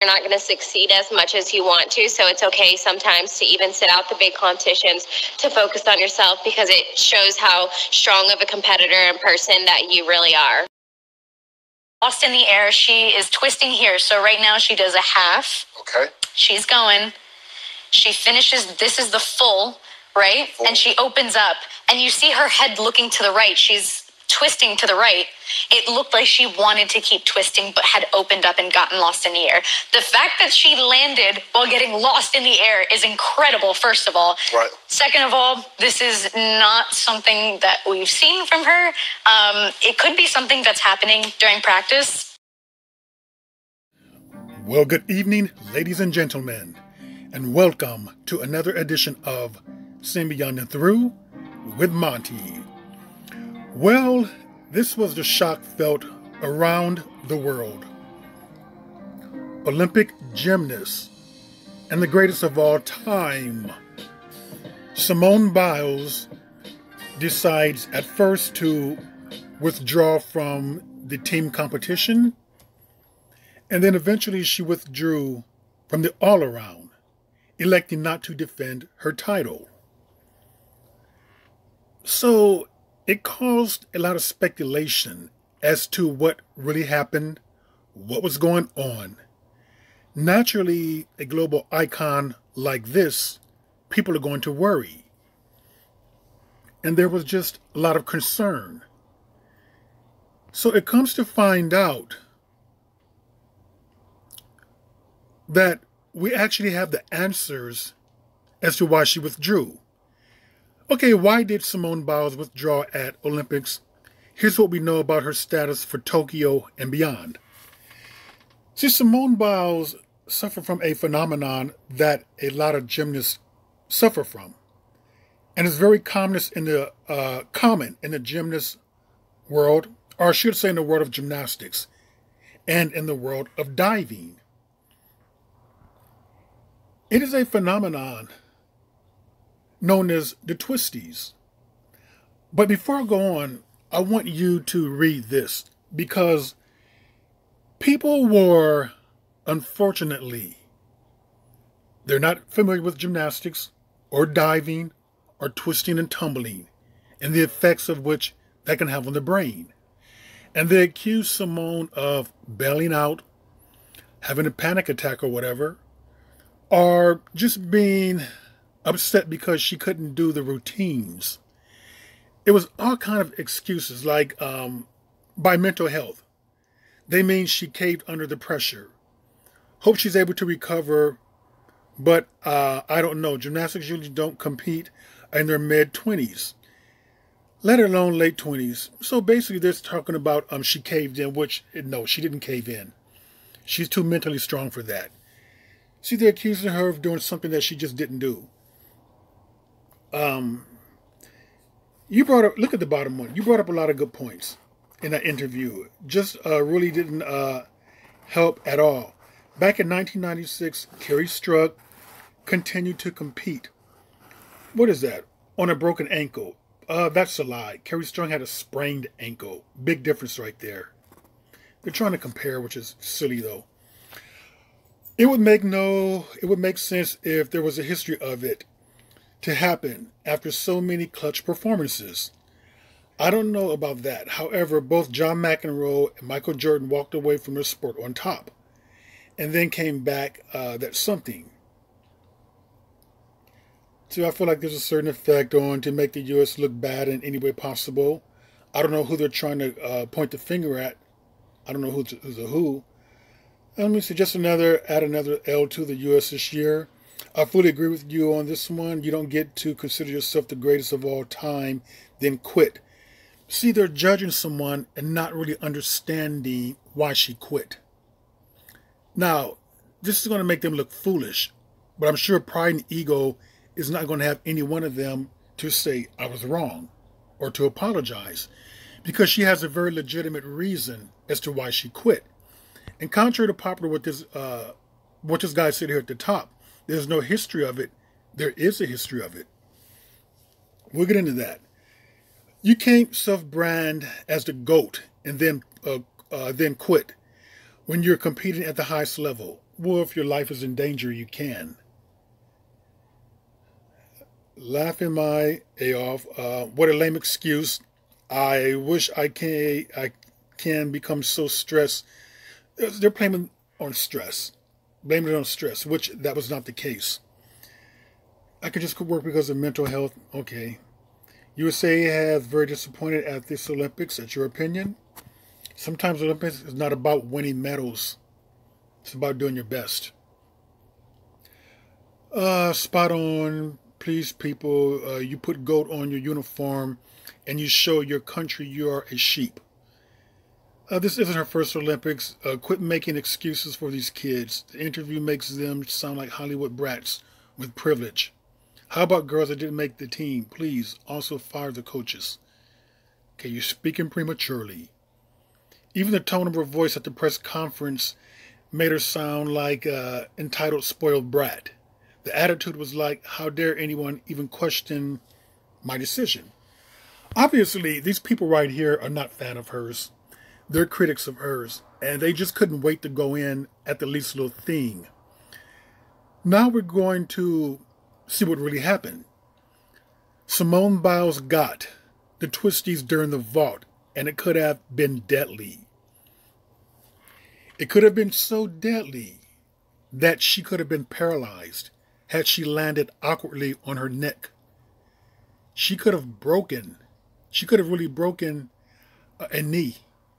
not going to succeed as much as you want to. So it's okay sometimes to even sit out the big competitions to focus on yourself, because it shows how strong of a competitor and person that you really are. Lost in the air, she is twisting here. So right now she does a half. Okay. She's going. She finishes, this is the full, right? Full. And she opens up and you see her head looking to the right. She's twisting to the right. It looked like she wanted to keep twisting, but had opened up and gotten lost in the air. The fact that she landed while getting lost in the air is incredible, first of all. Right. Second of all, this is not something that we've seen from her. It could be something that's happening during practice. Well, good evening, ladies and gentlemen, and welcome to another edition of Seen Beyond and Through with Monty. Well, this was the shock felt around the world. Olympic gymnast and the greatest of all time, Simone Biles, decides at first to withdraw from the team competition, and then eventually she withdrew from the all-around, electing not to defend her title. So it caused a lot of speculation as to what really happened, what was going on. Naturally, a global icon like this, people are going to worry. And there was just a lot of concern. So it comes to find out that we actually have the answers as to why she withdrew. Okay, why did Simone Biles withdraw at Olympics? Here's what we know about her status for Tokyo and beyond. See, Simone Biles suffered from a phenomenon that a lot of gymnasts suffer from. And it's very common in the gymnast world, or I should say in the world of gymnastics, and in the world of diving. It is a phenomenon known as the twisties. But before I go on, I want you to read this, because people were, unfortunately, they're not familiar with gymnastics or diving or twisting and tumbling and the effects of which that can have on the brain. And they accuse Simone of bailing out, having a panic attack or whatever, or just being upset because she couldn't do the routines. It was all kind of excuses, like by mental health. They mean she caved under the pressure. Hope she's able to recover, but I don't know. Gymnastics usually don't compete in their mid-20s, let alone late 20s. So basically they're talking about she caved in, which, no, she didn't cave in. She's too mentally strong for that. See, they're accusing her of doing something that she just didn't do. You brought up, look at the bottom one. You brought up a lot of good points in that interview. Just really didn't help at all. Back in 1996, Carrie Strug continued to compete. What is that? On a broken ankle. That's a lie. Carrie Strug had a sprained ankle. Big difference right there. They're trying to compare, which is silly though. It would make sense if there was a history of it to happen after so many clutch performances. I don't know about that. However, both John McEnroe and Michael Jordan walked away from their sport on top and then came back. That's something. So I feel like there's a certain effect on to make the U.S. look bad in any way possible. I don't know who they're trying to point the finger at. I don't know who's a who. Let me see, add another L to the U.S. this year. I fully agree with you on this one. You don't get to consider yourself the greatest of all time, then quit. See, they're judging someone and not really understanding why she quit. Now, this is going to make them look foolish, but I'm sure pride and ego is not going to have any one of them to say, I was wrong, or to apologize, because she has a very legitimate reason as to why she quit. And contrary to popular what this guy said here at the top, there's no history of it. There is a history of it. We'll get into that. You can't self-brand as the GOAT and then quit when you're competing at the highest level. Well, if your life is in danger, you can. Laughing my A off. What a lame excuse. I wish I can become so stressed. They're blaming on stress. Blaming it on stress, which that was not the case. I could just work because of mental health. Okay. USA has very disappointed at this Olympics. That's your opinion? Sometimes Olympics is not about winning medals. It's about doing your best. Spot on. Please, people, you put goat on your uniform and you show your country you are a sheep. This isn't her first Olympics. Quit making excuses for these kids. The interview makes them sound like Hollywood brats with privilege. How about girls that didn't make the team? Please also fire the coaches. Okay, you're speaking prematurely. Even the tone of her voice at the press conference made her sound like an entitled, spoiled brat. The attitude was like, how dare anyone even question my decision? Obviously, these people right here are not fan of hers. They're critics of hers, and they just couldn't wait to go in at the least little thing. Now we're going to see what really happened. Simone Biles got the twisties during the vault, and it could have been deadly. It could have been so deadly that she could have been paralyzed had she landed awkwardly on her neck. She could have really broken a knee.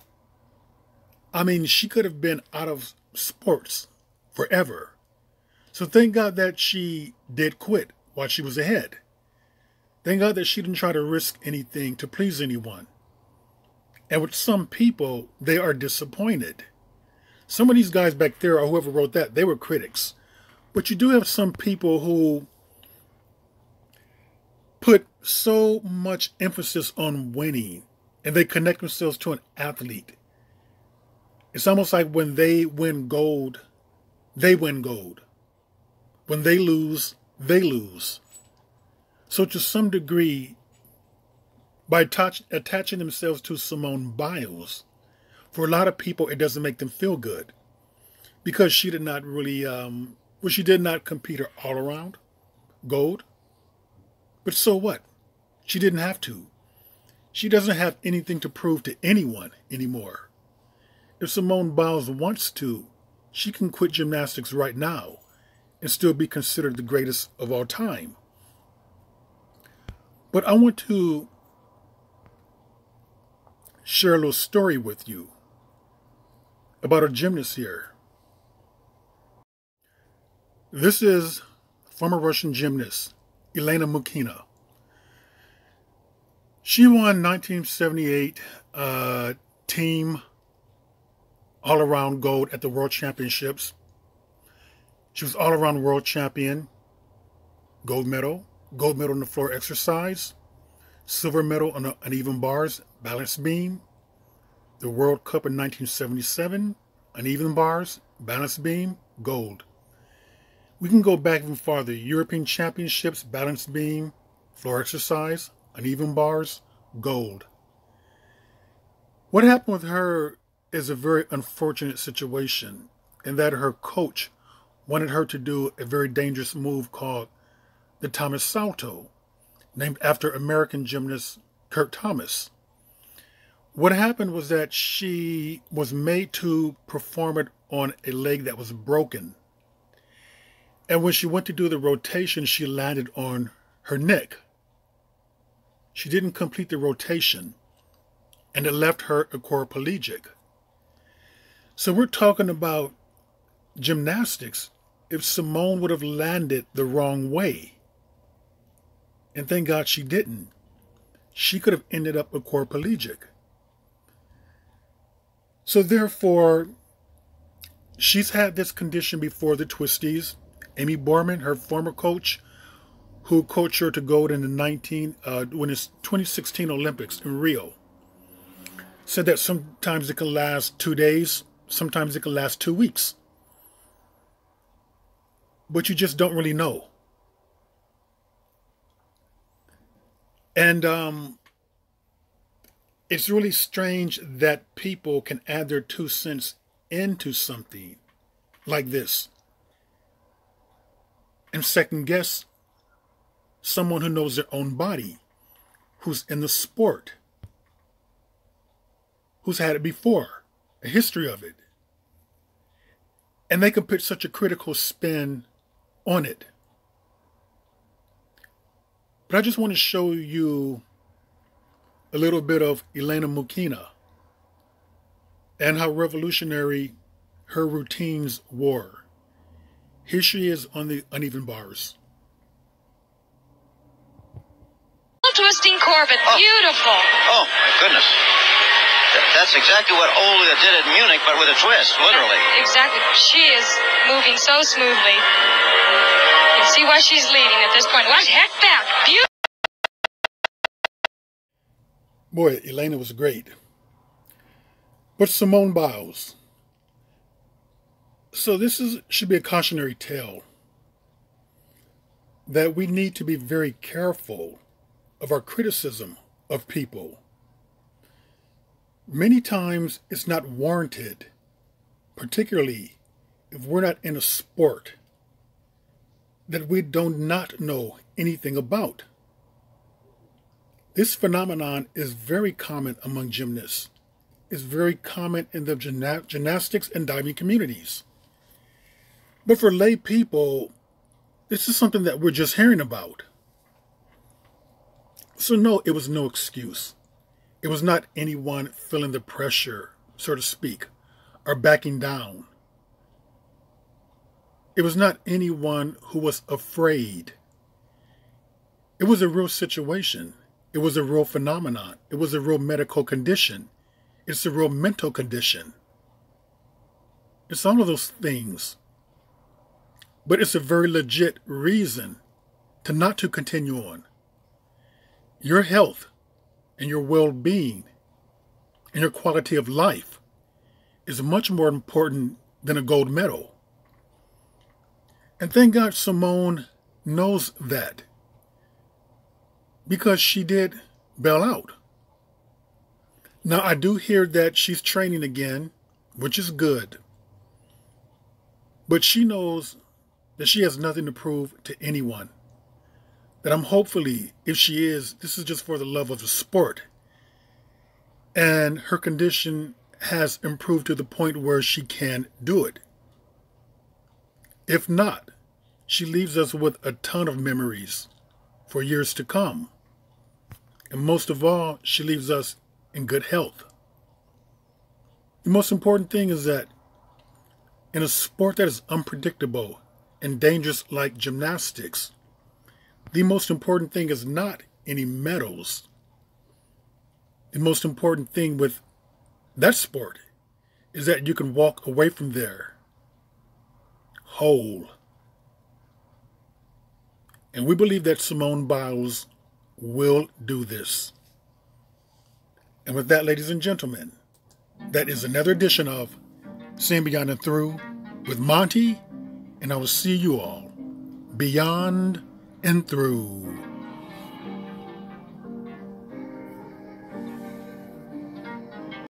I mean, she could have been out of sports forever. So thank God that she did quit while she was ahead. Thank God that she didn't try to risk anything to please anyone. And with some people, they are disappointed. Some of these guys back there, or whoever wrote that, they were critics. But you do have some people who put so much emphasis on winning, and they connect themselves to an athlete. It's almost like when they win gold, they win gold. When they lose, they lose. So to some degree, by attaching themselves to Simone Biles, for a lot of people, it doesn't make them feel good. Because she did not really, she did not compete her all-around gold. But so what? She didn't have to. She doesn't have anything to prove to anyone anymore. If Simone Biles wants to, she can quit gymnastics right now and still be considered the greatest of all time. But I want to share a little story with you about a gymnast here. This is former Russian gymnast Elena Mukhina. She won 1978 team all-around gold at the World Championships. She was all-around world champion, gold medal in the floor exercise, silver medal on uneven bars, balance beam, the World Cup in 1977, uneven bars, balance beam, gold. We can go back even farther. European Championships, balance beam, floor exercise, uneven bars, gold. What happened with her is a very unfortunate situation in that her coach wanted her to do a very dangerous move called the Thomas Salto, named after American gymnast Kurt Thomas. What happened was that she was made to perform it on a leg that was broken. And when she went to do the rotation, she landed on her neck. She didn't complete the rotation, and it left her a quadriplegic. So we're talking about gymnastics. If Simone would have landed the wrong way, and thank God she didn't, she could have ended up a quadriplegic. So therefore, she's had this condition before the twisties. Amy Borman, her former coach, who coached her to gold in the 2016 Olympics in Rio, said that sometimes it can last 2 days, sometimes it can last 2 weeks. But you just don't really know. And it's really strange that people can add their 2 cents into something like this and second guess someone who knows their own body, who's in the sport, who's had it before, a history of it. And they can put such a critical spin on it. But I just want to show you a little bit of Elena Mukina and how revolutionary her routines were. Here she is on the uneven bars. Twisting Corbett, beautiful. Oh, my goodness. That's exactly what Olga did at Munich, but with a twist, literally. Exactly. She is moving so smoothly. You can see why she's leading at this point. What heck back? Beautiful. Boy, Elena was great. But Simone Biles. So this should be a cautionary tale that we need to be very careful of our criticism of people. Many times it's not warranted, particularly if we're not in a sport that we do not know anything about. This phenomenon is very common among gymnasts. It's very common in the gymnastics and diving communities. But for lay people, this is something that we're just hearing about. So no, it was no excuse. It was not anyone feeling the pressure, so to speak, or backing down. It was not anyone who was afraid. It was a real situation. It was a real phenomenon. It was a real medical condition. It's a real mental condition. It's all of those things. But it's a very legit reason to not to continue on. Your health and your well-being and your quality of life is much more important than a gold medal. And thank God Simone knows that, because she did bail out. Now, I do hear that she's training again, which is good. But she knows that she has nothing to prove to anyone. That I'm hopefully, if she is, this is just for the love of the sport. And her condition has improved to the point where she can do it. If not, she leaves us with a ton of memories for years to come. And most of all, she leaves us in good health. The most important thing is that in a sport that is unpredictable and dangerous like gymnastics, the most important thing is not any medals. The most important thing with that sport is that you can walk away from there whole. And we believe that Simone Biles will do this. And with that, ladies and gentlemen, that is another edition of Seeing Beyond and Through with Monty, and I will see you all beyond and through.